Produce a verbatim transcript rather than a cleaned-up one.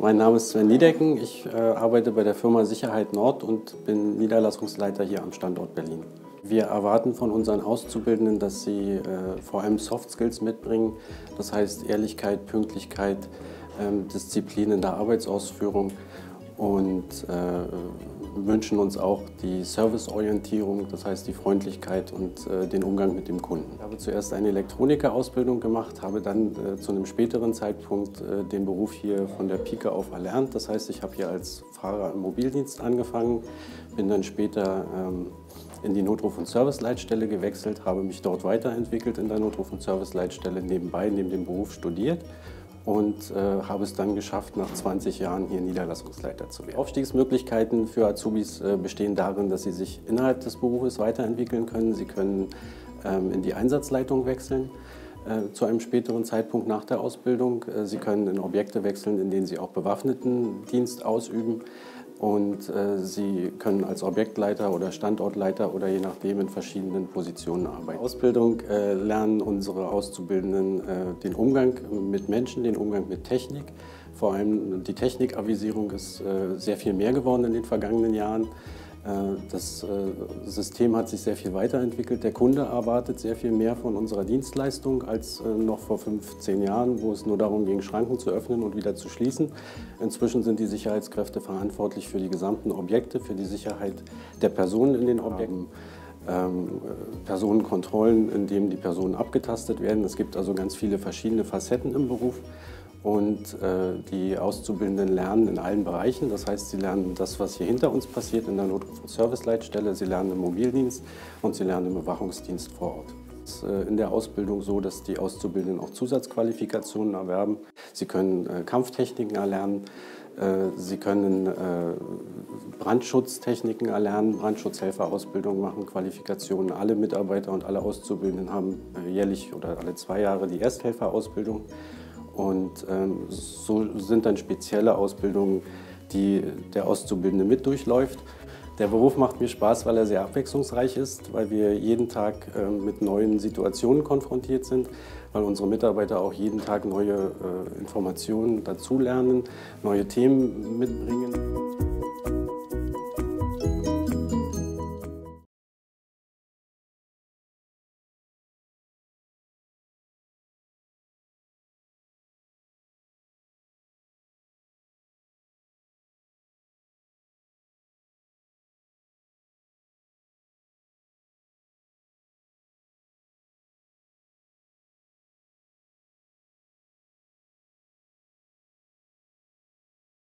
Mein Name ist Sven Niedecken. Ich äh, arbeite bei der Firma Sicherheit Nord und bin Niederlassungsleiter hier am Standort Berlin. Wir erwarten von unseren Auszubildenden, dass sie äh, vor allem Soft Skills mitbringen, das heißt Ehrlichkeit, Pünktlichkeit, ähm, Disziplin in der Arbeitsausführung und äh, wünschen uns auch die Serviceorientierung, das heißt die Freundlichkeit und äh, den Umgang mit dem Kunden. Ich habe zuerst eine Elektronikerausbildung gemacht, habe dann äh, zu einem späteren Zeitpunkt äh, den Beruf hier von der Pike auf erlernt. Das heißt, ich habe hier als Fahrer im Mobildienst angefangen, bin dann später ähm, in die Notruf- und Serviceleitstelle gewechselt, habe mich dort weiterentwickelt in der Notruf- und Serviceleitstelle, nebenbei neben dem Beruf studiert und äh, habe es dann geschafft, nach zwanzig Jahren hier Niederlassungsleiter zu werden. Aufstiegsmöglichkeiten für Azubis äh, bestehen darin, dass sie sich innerhalb des Berufes weiterentwickeln können. Sie können ähm, in die Einsatzleitung wechseln äh, zu einem späteren Zeitpunkt nach der Ausbildung. Äh, sie können in Objekte wechseln, in denen sie auch Bewaffnetendienst ausüben. Und äh, sie können als Objektleiter oder Standortleiter oder je nachdem in verschiedenen Positionen arbeiten. In der Ausbildung äh, lernen unsere Auszubildenden äh, den Umgang mit Menschen, den Umgang mit Technik. Vor allem die Technikavisierung ist äh, sehr viel mehr geworden in den vergangenen Jahren. Das System hat sich sehr viel weiterentwickelt. Der Kunde erwartet sehr viel mehr von unserer Dienstleistung als noch vor fünf, zehn Jahren, wo es nur darum ging, Schranken zu öffnen und wieder zu schließen. Inzwischen sind die Sicherheitskräfte verantwortlich für die gesamten Objekte, für die Sicherheit der Personen in den Objekten. Ähm, Personenkontrollen, in denen die Personen abgetastet werden. Es gibt also ganz viele verschiedene Facetten im Beruf. Und äh, die Auszubildenden lernen in allen Bereichen. Das heißt, sie lernen das, was hier hinter uns passiert in der Notruf- und Serviceleitstelle. Sie lernen im Mobildienst und sie lernen im Bewachungsdienst vor Ort. Es ist äh, in der Ausbildung so, dass die Auszubildenden auch Zusatzqualifikationen erwerben. Sie können äh, Kampftechniken erlernen. Äh, sie können äh, Brandschutztechniken erlernen, Brandschutzhelferausbildung machen, Qualifikationen. Alle Mitarbeiter und alle Auszubildenden haben äh, jährlich oder alle zwei Jahre die Ersthelferausbildung. Und ähm, so sind dann spezielle Ausbildungen, die der Auszubildende mit durchläuft. Der Beruf macht mir Spaß, weil er sehr abwechslungsreich ist, weil wir jeden Tag äh, mit neuen Situationen konfrontiert sind, weil unsere Mitarbeiter auch jeden Tag neue äh, Informationen dazulernen, neue Themen mitbringen.